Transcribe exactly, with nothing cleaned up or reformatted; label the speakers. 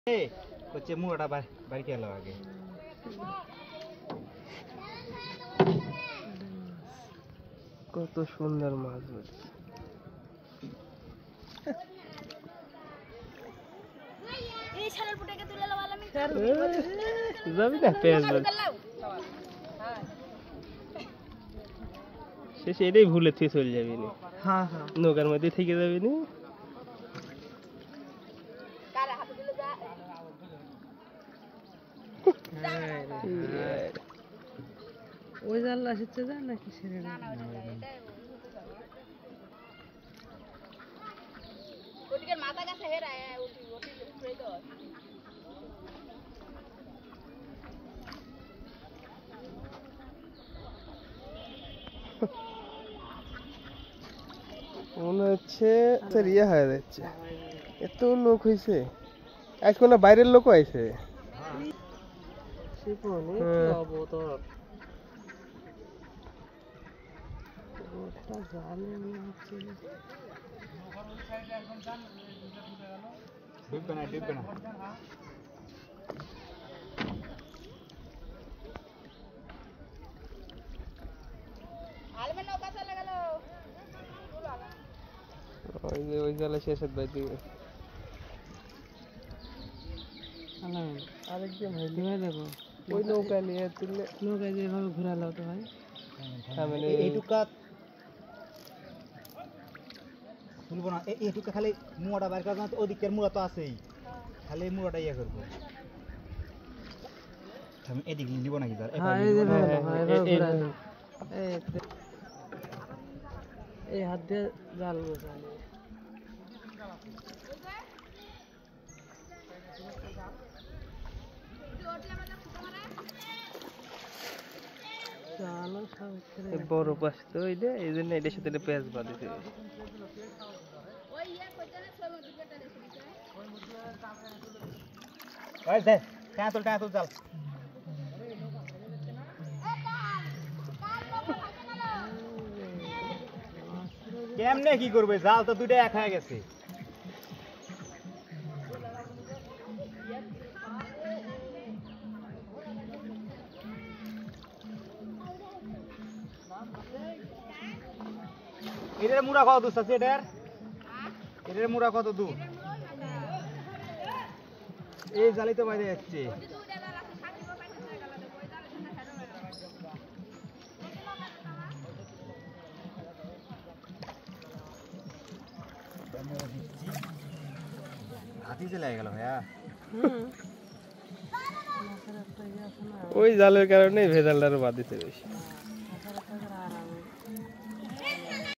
Speaker 1: হচ্ছে মুড়াটা বাড়ি গেল আগে
Speaker 2: কত সুন্দর মাছ বলছে যাবি না পেঁয়াজ শেষে এটাই ভুলে তুই চলে যাবি না নৌকার মধ্যে থেকে যাবি না
Speaker 3: ওই জাল আসছে যা নাকি সেরে না
Speaker 4: ওদিকে মাথা কাছে হেরা ওটি ওটি স্প্রে দাও
Speaker 2: মনে হচ্ছে ইয়ে হয়ে যাচ্ছে এত লোক হয়েছে আজকে না বাইরের লোক আইছে
Speaker 1: ডুববে না ডুববে না
Speaker 4: আলমে নৌকা চলে গেল
Speaker 2: ওই যে ওই জালে শেষের বাই দিকে আরেকজন
Speaker 3: ভাই দেখো
Speaker 2: ওই নৌকা নিয়ে তুললে
Speaker 3: নৌকায় যেভাবে ঘুরালো তো ভাই
Speaker 2: মানে
Speaker 1: এইটুকা তুলবো না এইটুকা খালি মুড়াটা বাইর করা তো ওদিকের মুড়া তো আছেই খালি মুড়াটা ইয়ে করবো আমি এদিকে নিব নাকি স্যার
Speaker 3: এই হাত দিয়ে জাল বসালে
Speaker 2: বড় পাশ তো ওইটা এই জন্য এটার সাথে পেঁয়াজ বাঁধিতে
Speaker 1: টাঁতুল টাঁতুল চাল কেমনে কি করবে জাল তো দুইটা এক হয়ে গেছে এটার মুড়া কত দূর আছে এটার এটার মুড়া কত দূর এই জালি তো বাইরে যাচ্ছে হাতি চলে গেল ভাইয়া
Speaker 2: ওই জালের কারণে ভেজালটারও বাঁধিতে বেশি